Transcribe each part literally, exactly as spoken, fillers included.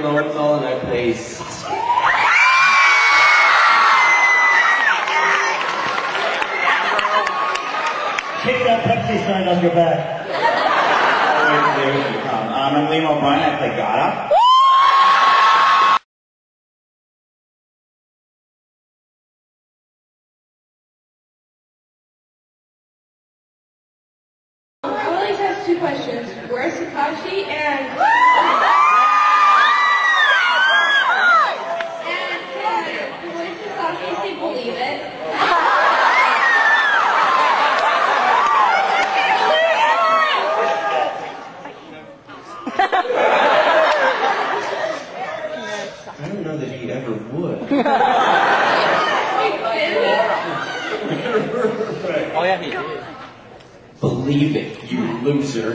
Lowenthal and I play Sasuke. Kick that Pepsi sign off your back. Always there when you come. Um, I'm Liam O'Brien, I play Gaara. I would like to ask two questions. Where's Sakashi and... and uh, when Sasuke say believe it? I don't know that he ever would. Oh yeah, he did. Believe it, you loser.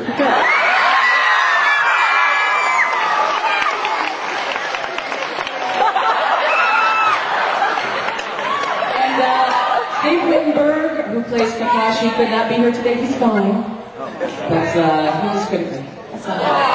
And uh, Dave Wittenberg, who plays Kakashi, could not be here today. He's fine. But uh, he was good. That's all.